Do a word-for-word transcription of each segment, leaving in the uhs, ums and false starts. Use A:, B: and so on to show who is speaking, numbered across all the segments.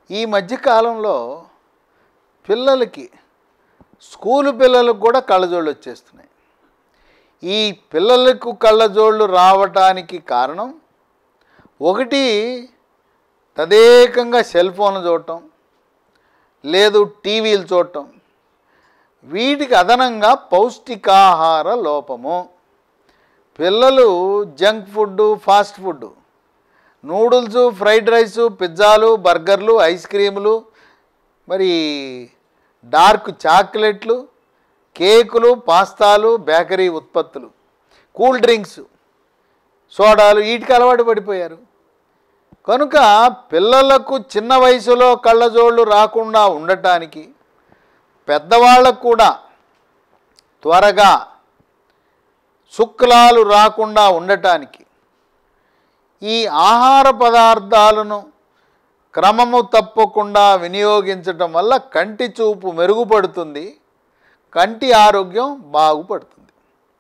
A: ఈ మధ్య కాలంలో పిల్లలకి స్కూలు పిల్లలకు కూడా కళ్ళజోళ్ళు వచ్చేస్తున్నాయి. ఈ పిల్లలకు కళ్ళజోళ్ళు రావటానికి కారణం ఒకటి తదేకంగా సెల్ ఫోన్లు చూడటం, లేదు టీవీలు చూడటం. వీటికి అదనంగా పౌష్టికాహార లోపము. పిల్లలు junk food, fast food, noodles, fried rice, పిజ్జాలు, బర్గర్లు, ఐస్ క్రీములు, మరి డార్క్ చాక్లెట్లు, కేకులు, పాస్తాలు, బేకరీ ఉత్పత్తులు, కూల్ డ్రింక్స్, సోడాలు వీటికి అలవాటు పడిపోయారు. కనుక పిల్లలకు చిన్న వయసులో కళ్ళజోళ్ళు రాకుండా ఉండటానికి, పెద్దవాళ్ళకు కూడా త్వరగా శుక్లాలు రాకుండా ఉండటానికి ఈ ఆహార పదార్థాలను క్రమము తప్పకుండా వినియోగించటం వల్ల కంటి చూపు మెరుగుపడుతుంది, కంటి ఆరోగ్యం బాగుపడుతుంది.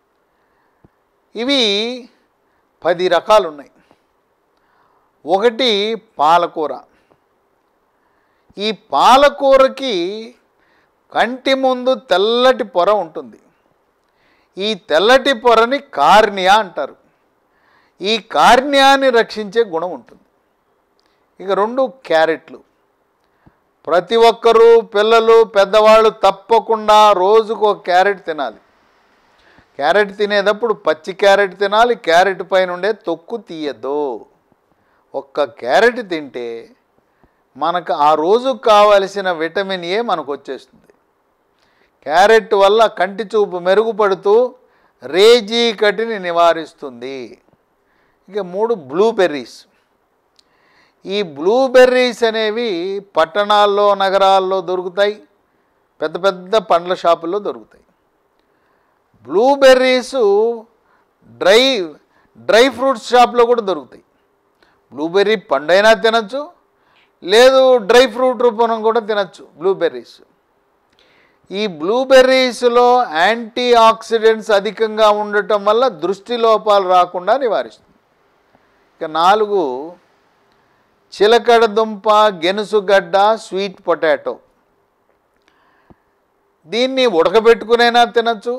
A: ఇవి పది రకాలు ఉన్నాయి. ఒకటి పాలకూర. ఈ పాలకూరకి కంటి ముందు తెల్లటి పొర ఉంటుంది. ఈ తెల్లటి పొరని కార్నియా అంటారు. ఈ కార్నియాని రక్షించే గుణం ఉంటుంది. ఇక రెండు క్యారెట్లు. ప్రతి ఒక్కరూ పిల్లలు పెద్దవాళ్ళు తప్పకుండా రోజుకు ఒక క్యారెట్ తినాలి. క్యారెట్ తినేటప్పుడు పచ్చి క్యారెట్ తినాలి. క్యారెట్ పైన ఉండే తొక్కు తీయద్దు. ఒక్క క్యారెట్ తింటే మనకు ఆ రోజుకు కావలసిన విటమిన్ ఏ మనకు వచ్చేస్తుంది. క్యారెట్ వల్ల కంటి చూపు మెరుగుపడుతూ రేజీకటిని నివారిస్తుంది. ఇక మూడు బ్లూబెర్రీస్. ఈ బ్లూబెర్రీస్ అనేవి పట్టణాల్లో, నగరాల్లో దొరుకుతాయి, పెద్ద పెద్ద పండ్ల షాపుల్లో దొరుకుతాయి. బ్లూబెర్రీసు డ్రై డ్రై ఫ్రూట్స్ షాప్లో కూడా దొరుకుతాయి. బ్లూబెర్రీ పండైనా తినచ్చు, లేదు డ్రై ఫ్రూట్ రూపంలో కూడా తినచ్చు బ్లూబెర్రీస్. ఈ బ్లూబెర్రీస్లో యాంటీ ఆక్సిడెంట్స్ అధికంగా ఉండటం వల్ల దృష్టి లోపాలు రాకుండా నివారిస్తుంది. ఇక నాలుగు చిలకడ దుంప, గెనుసుగడ్డ, స్వీట్ పొటాటో. దీన్ని ఉడకబెట్టుకునైనా తినచ్చు,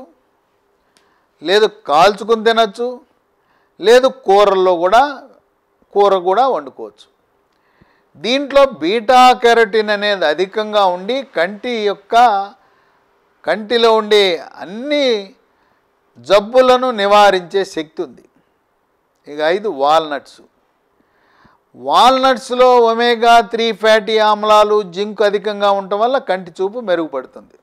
A: లేదు కాల్చుకుని తినచ్చు, లేదు కూరల్లో కూడా కూర కూడా వండుకోవచ్చు. దీంట్లో బీటా కెరటిన్ అనేది అధికంగా ఉండి కంటి యొక్క కంటిలో ఉండే అన్ని జబ్బులను నివారించే శక్తి ఉంది. ఇక ఐదు వాల్నట్స్. వాల్నట్స్లో ఒమేగా త్రీ ఫ్యాటీ ఆమ్లాలు, జింక్ అధికంగా ఉండటం వల్ల కంటి చూపు మెరుగుపడుతుంది.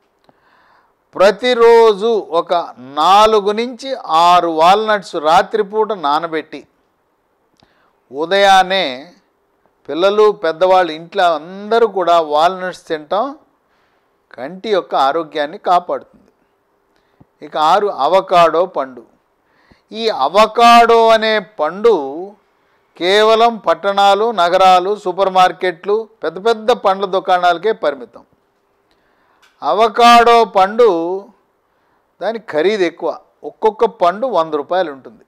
A: ప్రతిరోజు ఒక నాలుగు నుంచి ఆరు వాల్నట్స్ రాత్రిపూట నానబెట్టి ఉదయాన్నే పిల్లలు పెద్దవాళ్ళు ఇంట్లో అందరూ కూడా వాల్నట్స్ తినటం కంటి యొక్క ఆరోగ్యాన్ని కాపాడుతుంది. ఇక ఆరు అవకాడో పండు. ఈ అవకాడో అనే పండు కేవలం పట్టణాలు, నగరాలు, సూపర్ మార్కెట్లు, పెద్ద పెద్ద పండ్ల దుకాణాలకే పరిమితం. అవకాడో పండు దాని ఖరీదు ఎక్కువ. ఒక్కొక్క పండు వంద రూపాయలు ఉంటుంది.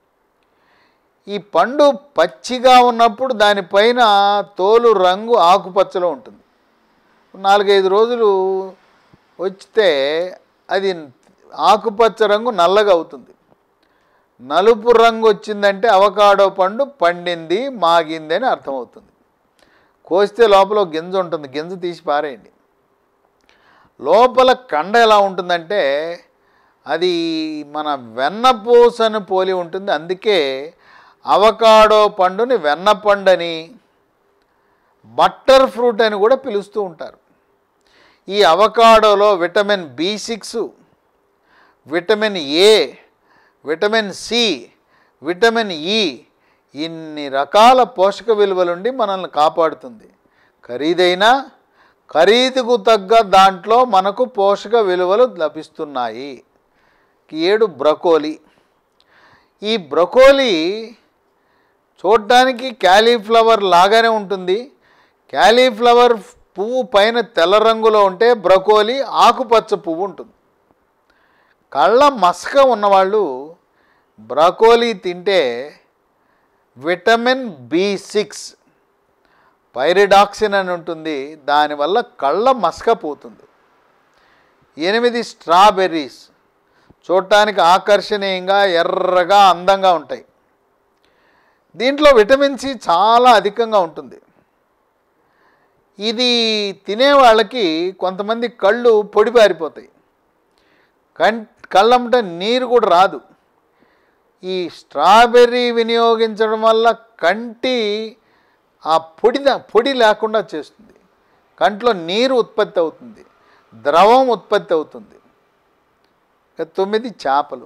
A: ఈ పండు పచ్చిగా ఉన్నప్పుడు దానిపైన తోలు రంగు ఆకుపచ్చలో ఉంటుంది. నాలుగైదు రోజులు వచ్చితే అది ఆకుపచ్చ రంగు నల్లగా అవుతుంది. నలుపు రంగు వచ్చిందంటే అవకాడో పండు పండింది, మాగింది అని అర్థమవుతుంది. కోస్తే లోపల గింజ ఉంటుంది, గింజ తీసి పారేయండి. లోపల కండ ఎలా ఉంటుందంటే అది మన వెన్నపూసను పోలి ఉంటుంది. అందుకే అవకాడో పండుని వెన్నపండని, బట్టర్ ఫ్రూట్ అని కూడా పిలుస్తూ ఉంటారు. ఈ అవకాడోలో vitamin B six, vitamin A, vitamin C, vitamin E ఇన్ని రకాల పోషక విలువలుండి మనల్ని కాపాడుతుంది. ఖరీదైన ఖరీదుకు తగ్గ దాంట్లో మనకు పోషక విలువలు లభిస్తున్నాయి. ఏడు బ్రకోలీ. ఈ బ్రకోలీ చూడటానికి క్యాలీఫ్లవర్ లాగానే ఉంటుంది. క్యాలీఫ్లవర్ పువ్వు పైన తెల్ల రంగులో ఉంటే బ్రకోలీ ఆకుపచ్చ పువ్వు ఉంటుంది. కళ్ళ మసక ఉన్నవాళ్ళు బ్రకోలీ తింటే విటమిన్ బి సిక్స్, పైరిడాక్సిన్ అని ఉంటుంది, దానివల్ల కళ్ళ మసక పోతుంది. ఎనిమిది స్ట్రాబెర్రీస్ చూడటానికి ఆకర్షణీయంగా ఎర్రగా అందంగా ఉంటాయి. దీంట్లో విటమిన్ సి చాలా అధికంగా ఉంటుంది. ఇది తినే వాళ్ళకి కొంతమంది కళ్ళు పొడిపారిపోతాయి, కం కళ్ళమ్మట నీరు కూడా రాదు. ఈ స్ట్రాబెర్రీ వినియోగించడం వల్ల కంటి ఆ పొడి పొడి లేకుండా చేస్తుంది, కంట్లో నీరు ఉత్పత్తి అవుతుంది, ద్రవం ఉత్పత్తి అవుతుంది. తొమ్మిది చేపలు.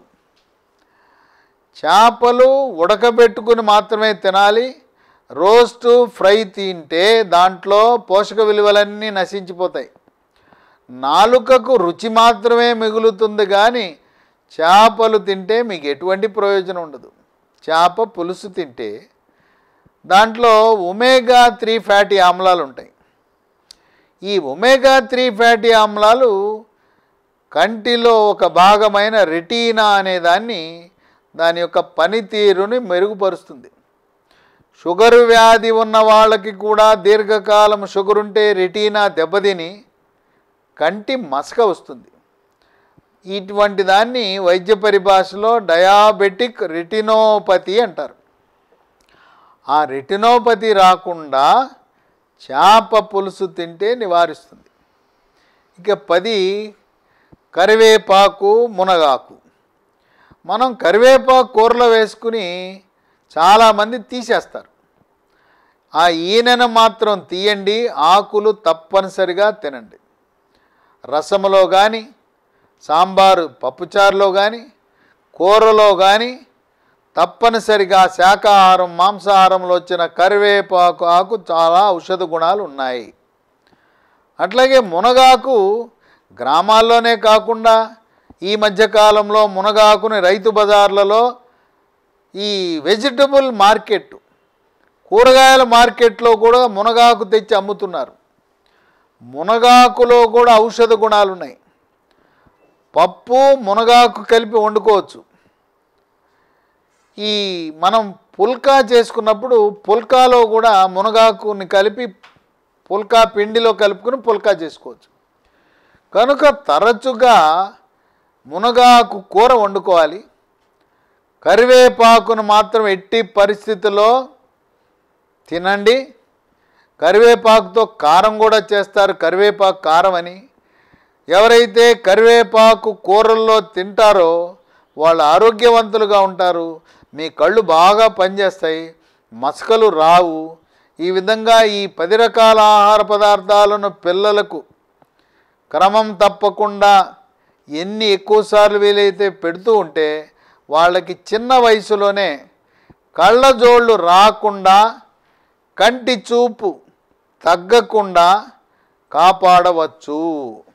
A: చేపలు ఉడకబెట్టుకుని మాత్రమే తినాలి. రోస్ట్ ఫ్రై తింటే దాంట్లో పోషక విలువలన్నీ నశించిపోతాయి. నాలుకకు రుచి మాత్రమే మిగులుతుంది, కానీ చేపలు తింటే మీకు ఎటువంటి ప్రయోజనం ఉండదు. చేప పులుసు తింటే దాంట్లో ఒమేగా త్రీ ఫ్యాటీ ఆమ్లాలు ఉంటాయి. ఈ ఒమేగా త్రీ ఫ్యాటీ ఆమ్లాలు కంటిలో ఒక భాగమైన రెటీనా అనే దాన్ని దాని యొక్క పనితీరుని మెరుగుపరుస్తుంది. షుగర్ వ్యాధి ఉన్న వాళ్ళకి కూడా దీర్ఘకాలం షుగర్ ఉంటే రెటీనా దెబ్బతిని కంటి మసక వస్తుంది. ఇటువంటి దాన్ని వైద్య పరిభాషలో డయాబెటిక్ రెటినోపతి అంటారు. ఆ రెటినోపతి రాకుండా చేప పులుసు తింటే నివారిస్తుంది. ఇక పది కరివేపాకు మునగాకు. మనం కరివేపాకు కూరలో వేసుకుని చాలామంది తీసేస్తారు. ఆ ఈనెను మాత్రం తీయండి, ఆకులు తప్పనిసరిగా తినండి. రసములో కానీ, సాంబారు పప్పుచారులో కానీ, కూరలో కానీ తప్పనిసరిగా శాకాహారం మాంసాహారంలో వచ్చిన కరివేపాకు ఆకు చాలా ఔషధ గుణాలు ఉన్నాయి. అట్లాగే మునగాకు గ్రామాల్లోనే కాకుండా ఈ మధ్యకాలంలో మునగాకుని రైతు బజార్లలో ఈ వెజిటబుల్ మార్కెట్ కూరగాయల మార్కెట్లో కూడా మునగాకు తెచ్చి అమ్ముతున్నారు. మునగాకులో కూడా ఔషధ గుణాలు ఉన్నాయి. పప్పు మునగాకు కలిపి వండుకోవచ్చు. ఈ మనం పుల్కా చేసుకున్నప్పుడు పుల్కాలో కూడా మునగాకుని కలిపి పుల్కా పిండిలో కలుపుకుని పుల్కా చేసుకోవచ్చు. కనుక తరచుగా మునగాకు కూర వండుకోవాలి. కరివేపాకును మాత్రం ఎట్టి పరిస్థితుల్లో తినండి. కరివేపాకుతో కారం కూడా చేస్తారు, కరివేపాకు కారం అని. ఎవరైతే కరివేపాకు కూరల్లో తింటారో వాళ్ళు ఆరోగ్యవంతులుగా ఉంటారు, మీ కళ్ళు బాగా పనిచేస్తాయి, మసకలు రావు. ఈ విధంగా ఈ పది రకాల ఆహార పదార్థాలను పిల్లలకు క్రమం తప్పకుండా ఎన్ని ఎక్కువసార్లు వీలైతే పెడుతూ ఉంటే వాళ్ళకి చిన్న వయసులోనే కళ్ళజోళ్ళు రాకుండా, కంటి చూపు తగ్గకుండా కాపాడవచ్చు.